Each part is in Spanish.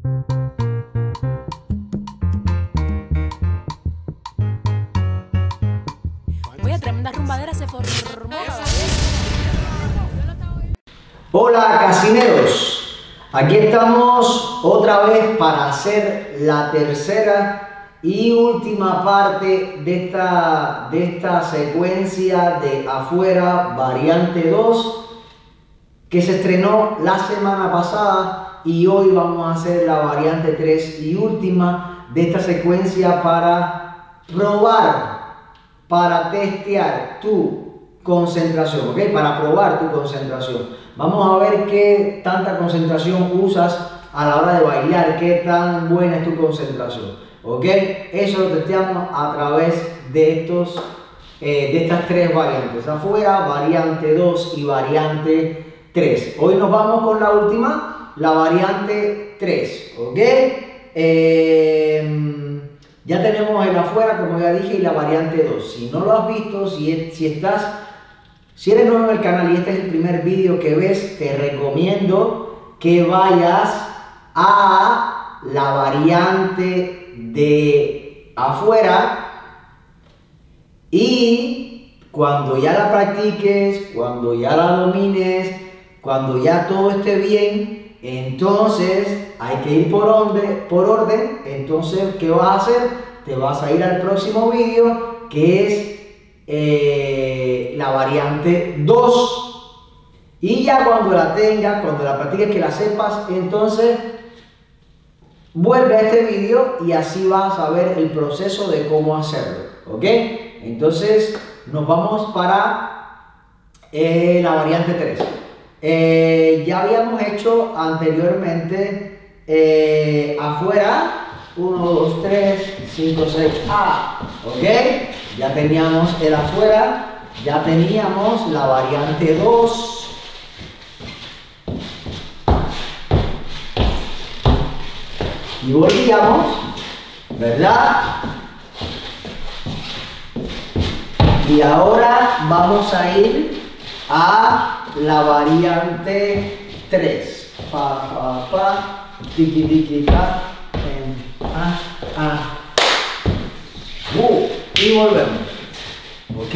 Oye, tremenda rumbadera se formó. Hola casineros, aquí estamos otra vez para hacer la tercera y última parte de esta secuencia de Afuera Variante 2 que se estrenó la semana pasada, y hoy vamos a hacer la variante 3 y última de esta secuencia para probar, para testear tu concentración, ¿ok? Para probar tu concentración. Vamos a ver qué tanta concentración usas a la hora de bailar, qué tan buena es tu concentración, ¿ok? Eso lo testeamos a través de estas tres variantes: Afuera, Variante 2 y Variante 3. Hoy nos vamos con la última, la Variante 3, ¿ok? Ya tenemos el Afuera, como ya dije, y la Variante 2. Si no lo has visto, si eres nuevo en el canal y este es el primer vídeo que ves, te recomiendo que vayas a la variante de Afuera, y cuando ya la practiques, cuando ya la domines, cuando ya todo esté bien, entonces hay que ir por orden. Entonces, ¿qué vas a hacer? Te vas a ir al próximo vídeo, que es la variante 2, y ya cuando la tengas, cuando la practiques, que la sepas, entonces vuelve a este vídeo y así vas a ver el proceso de cómo hacerlo, ¿ok? Entonces nos vamos para la variante 3. Ya habíamos hecho anteriormente Afuera 1, 2, 3, 5, 6, ¿ok? Ya teníamos el Afuera, ya teníamos la variante 2. Y volvíamos, ¿verdad? Y ahora vamos a ir a la variante 3. Pa, pa, pa, tiki, tiki, ta, y volvemos, ¿ok?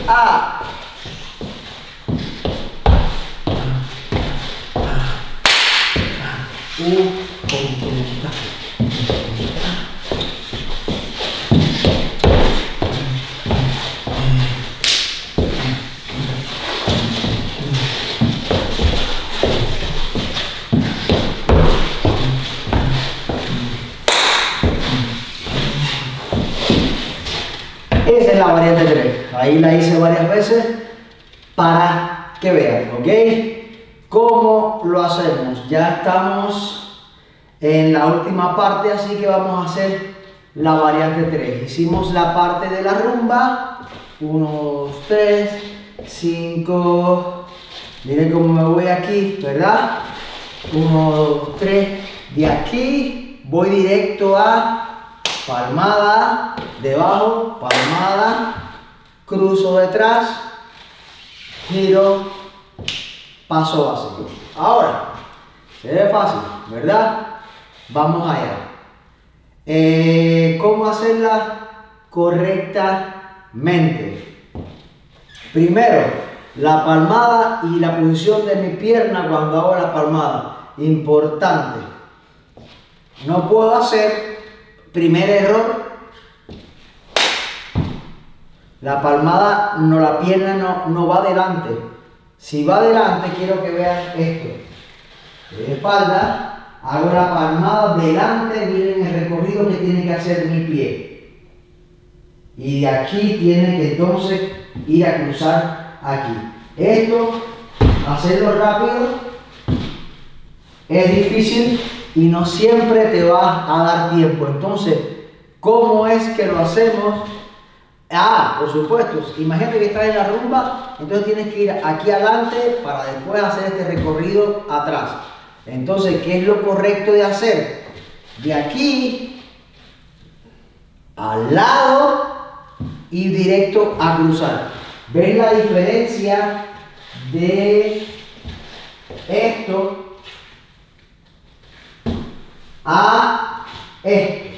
Esa es la variante 3. Ahí la hice varias veces para que vean, ¿ok? ¿Cómo lo hacemos? Ya estamos en la última parte, así que vamos a hacer la variante 3. Hicimos la parte de la rumba. 1, 2, 3, 5. Miren cómo me voy aquí, ¿verdad? 1, 2, 3. De aquí voy directo a palmada, debajo, palmada, cruzo detrás, giro, paso básico. Ahora, se ve fácil, ¿verdad? Vamos allá. ¿Cómo hacerla correctamente? Primero, la palmada y la posición de mi pierna cuando hago la palmada. Importante. No puedo hacer... Primer error, la palmada, la pierna no va adelante. Si va adelante, quiero que vean esto. De espalda, hago la palmada delante, miren el recorrido que tiene que hacer mi pie. Y de aquí tiene que entonces ir a cruzar aquí. Esto, hacerlo rápido, es difícil y no siempre te va a dar tiempo. Entonces, ¿cómo es que lo hacemos? Por supuesto, imagínate que estás en la rumba, entonces tienes que ir aquí adelante para después hacer este recorrido atrás. Entonces, ¿qué es lo correcto de hacer? De aquí al lado y directo a cruzar. ¿Ves la diferencia de esto a esto.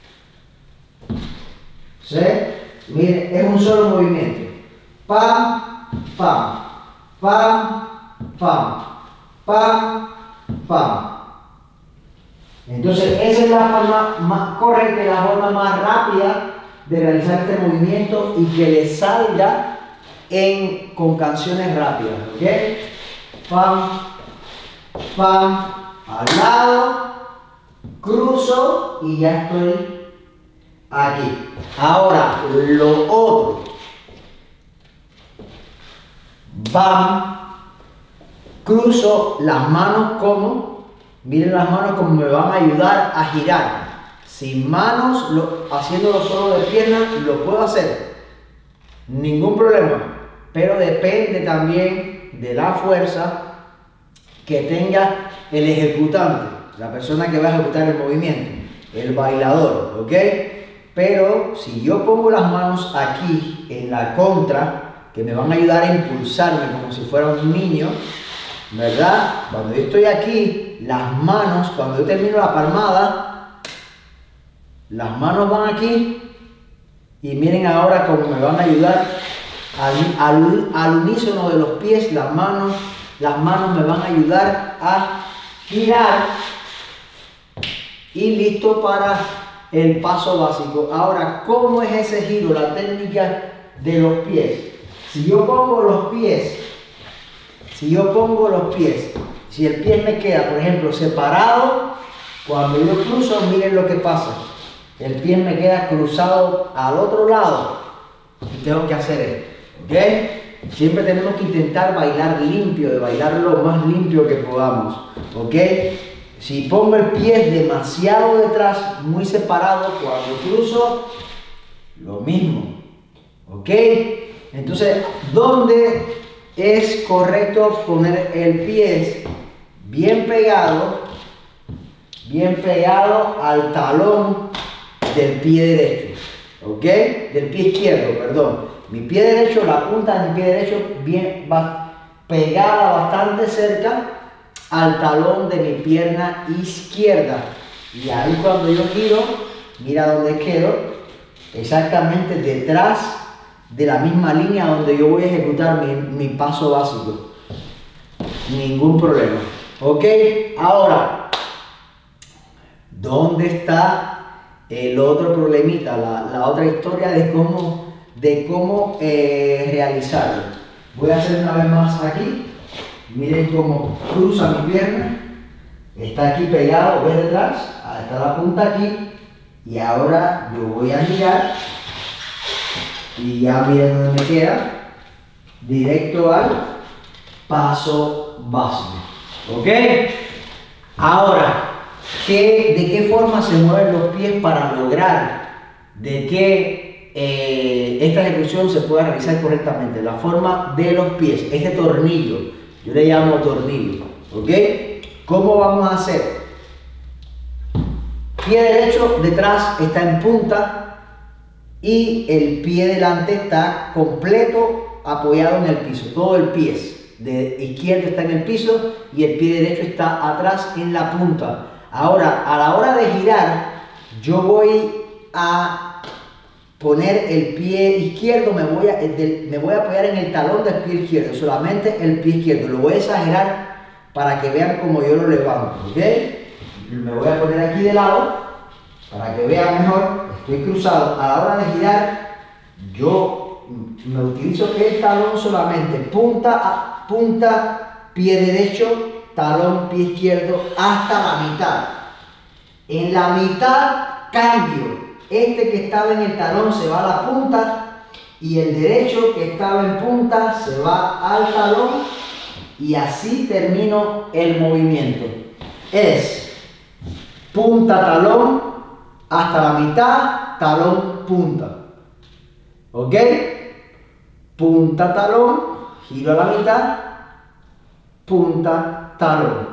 ¿Sí? Miren, es un solo movimiento. Pam, pam, pam, pam, pam, pam. Entonces, esa es la forma más correcta, la forma más rápida de realizar este movimiento y que le salga con canciones rápidas. ¿Ok? Pam, pam, al lado, cruzo y ya estoy aquí. Ahora, lo otro. Bam, cruzo las manos como, miren las manos como me van a ayudar a girar. Sin manos, haciéndolo solo de piernas, lo puedo hacer. Ningún problema. Pero depende también de la fuerza que tenga el ejecutante, la persona que va a ejecutar el movimiento, el bailador, ¿ok? Pero si yo pongo las manos aquí en la contra, que me van a ayudar a impulsarme como si fuera un niño, ¿verdad? Cuando yo estoy aquí, las manos, cuando yo termino la palmada, las manos van aquí y miren ahora cómo me van a ayudar al unísono de los pies, las manos me van a ayudar a girar y listo para el paso básico. Ahora, ¿cómo es ese giro? La técnica de los pies. Si yo pongo los pies, si el pie me queda, por ejemplo, separado, cuando yo cruzo, miren lo que pasa. El pie me queda cruzado al otro lado y tengo que hacer esto. ¿Ok? Siempre tenemos que intentar bailar limpio, de bailar lo más limpio que podamos. ¿Ok? Si pongo el pie demasiado detrás, muy separado, cuando cruzo, lo mismo. ¿Ok? Entonces, ¿dónde es correcto poner el pie? Bien pegado al talón del pie derecho. ¿Ok? Del pie izquierdo, perdón. Mi pie derecho, la punta de mi pie derecho, bien pegada bastante cerca al talón de mi pierna izquierda. Y ahí cuando yo giro, mira dónde quedo, exactamente detrás de la misma línea donde yo voy a ejecutar mi paso básico. Ningún problema. ¿Ok? Ahora, ¿dónde está el otro problemita? La otra historia de cómo realizarlo. Voy a hacer una vez más aquí. Miren cómo cruza mi pierna. Está aquí pegado, ¿ves detrás? Está la punta aquí. Y ahora yo voy a girar. Y ya miren dónde me queda. Directo al paso básico. ¿Ok? Ahora, ¿de qué forma se mueven los pies para lograr de que esta ejecución se pueda realizar correctamente? La forma de los pies, este tornillo, yo le llamo tornillo. ¿Ok? ¿Cómo vamos a hacer? Pie derecho detrás está en punta y el pie delante está completo apoyado en el piso. Todo el pie de izquierdo está en el piso y el pie derecho está atrás en la punta. Ahora, a la hora de girar, yo voy a poner el pie izquierdo, me voy a apoyar en el talón del pie izquierdo, solamente el pie izquierdo. Lo voy a exagerar para que vean cómo yo lo levanto. ¿Ok? Me voy a poner aquí de lado para que vean mejor. Estoy cruzado. A la hora de girar, yo me utilizo el talón solamente, punta a punta, pie derecho, talón, pie izquierdo, hasta la mitad. En la mitad cambio. Este que estaba en el talón se va a la punta y el derecho que estaba en punta se va al talón y así termino el movimiento. Es punta, talón, hasta la mitad, talón, punta. ¿Ok? Punta, talón, giro a la mitad, punta, talón.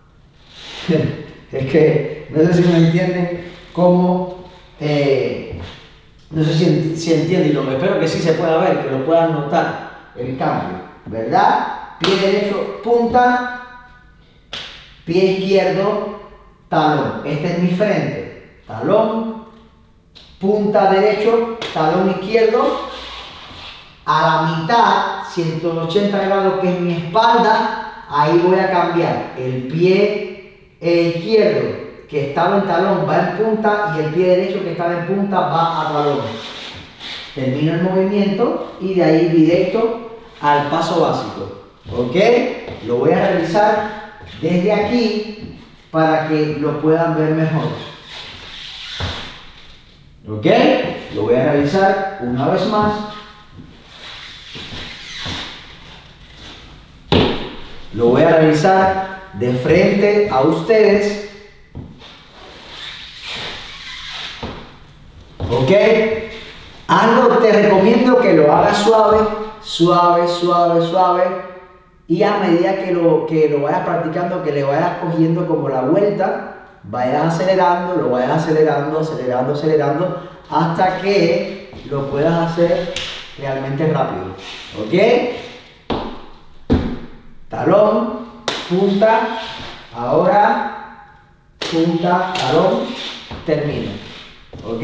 Es que no sé si me entienden cómo, no sé si entienden, y espero que sí se pueda ver, que lo puedan notar el cambio, ¿verdad? Pie derecho, punta, pie izquierdo, talón. Este es mi frente, talón, punta derecho, talón izquierdo, a la mitad, 180 grados, que es mi espalda, ahí voy a cambiar el pie izquierdo que estaba en talón va en punta y el pie derecho que estaba en punta va a talón. Termino el movimiento y de ahí directo al paso básico. ¿Ok? Lo voy a realizar desde aquí para que lo puedan ver mejor. ¿Ok? Lo voy a realizar una vez más. Lo voy a realizar de frente a ustedes. ¿Ok? Hazlo, te recomiendo que lo hagas suave, suave, suave, suave. Y a medida que lo vayas practicando, que le vayas cogiendo como la vuelta, vayas acelerando, lo vayas acelerando, acelerando, acelerando, hasta que lo puedas hacer realmente rápido. ¿Ok? Talón, punta, ahora, punta, talón, termino. ¿Ok?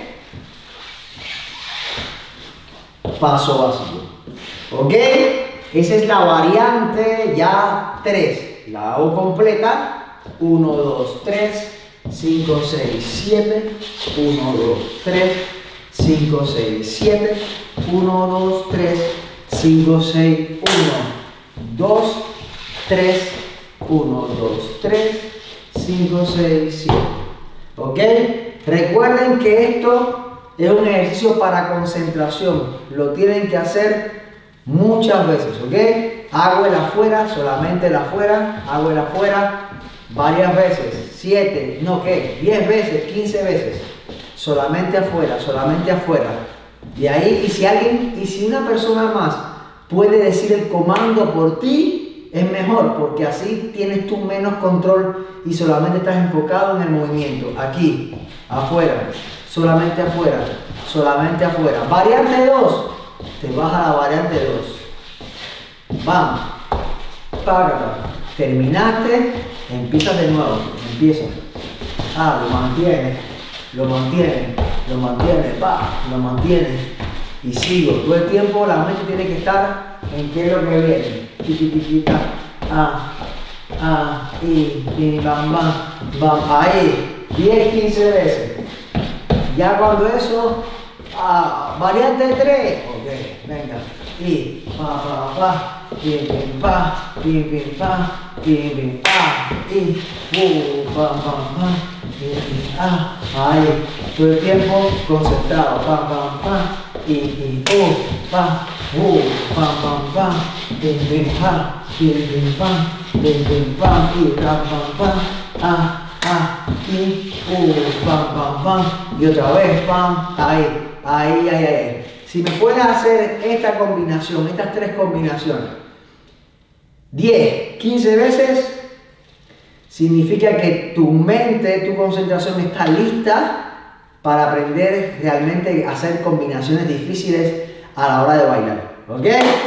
Paso básico. ¿Ok? Esa es la variante ya 3. La hago completa. 1, 2, 3, 5, 6, 7. 1, 2, 3, 5, 6, 7. 1, 2, 3, 5, 6. 1, 2, 3. 1, 2, 3, 5, 6, 7. ¿Ok? Recuerden que esto es un ejercicio para concentración. Lo tienen que hacer muchas veces, ¿ok? Hago el afuera, solamente el afuera, hago el afuera varias veces, 7, no, ¿qué? 10 veces, 15 veces, solamente afuera, solamente afuera. De ahí, y si una persona más puede decir el comando por ti, es mejor, porque así tienes tú menos control y solamente estás enfocado en el movimiento. Aquí, afuera, solamente afuera, solamente afuera. Variante 2. Te vas a la variante 2. Vamos. Págata. Terminaste. Empiezas de nuevo. Empieza. Lo mantienes. Lo mantienes. Lo mantienes. Lo mantienes. Y sigo. Todo el tiempo la mente tiene que estar en qué es lo que viene. Tiquitiquita. Y bam, bam, bam. Ahí. 10, 15 veces. Ya cuando eso, variante 3, ok, venga, y pim, pim, pa, pim, pim, pa, pim, pim, pa, y pam, pam, pam, ahí, todo el tiempo concentrado, pam, pam, pam, y pam, pam, pam, pim, pim, pa, pim, pim, pam, pim, pim, pam, y pam, pam, pam, y pam, pam, pam, y otra vez, pam, ahí. Si me puedes hacer esta combinación, estas 3 combinaciones, 10, 15 veces, significa que tu mente, tu concentración está lista para aprender realmente a hacer combinaciones difíciles a la hora de bailar. ¿Ok?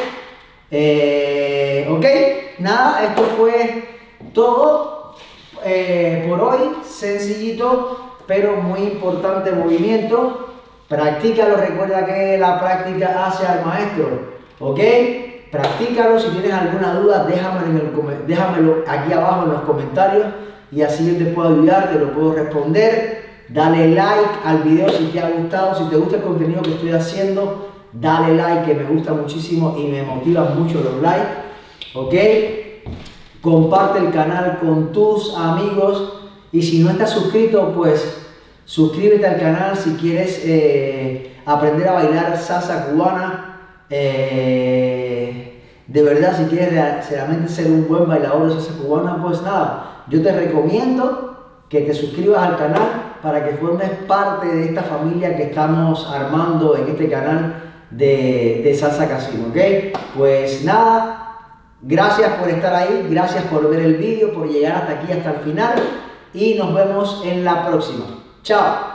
¿Ok? Nada, esto fue todo. Por hoy, sencillito pero muy importante movimiento. Practícalo, recuerda que la práctica hace al maestro, ¿ok? Practícalo. Si tienes alguna duda, déjamelo aquí abajo en los comentarios y así yo te puedo ayudar, te lo puedo responder. Dale like al video si te ha gustado. Si te gusta el contenido que estoy haciendo, dale like, que me gusta muchísimo y me motivan mucho los likes, ¿ok? Comparte el canal con tus amigos y si no estás suscrito, pues suscríbete al canal si quieres aprender a bailar salsa cubana. De verdad, si quieres realmente ser un buen bailador de salsa cubana, pues nada, yo te recomiendo que te suscribas al canal para que formes parte de esta familia que estamos armando en este canal de Salsa Casino, ¿ok? Pues nada. Gracias por estar ahí, gracias por ver el vídeo, por llegar hasta aquí, hasta el final y nos vemos en la próxima. Chao.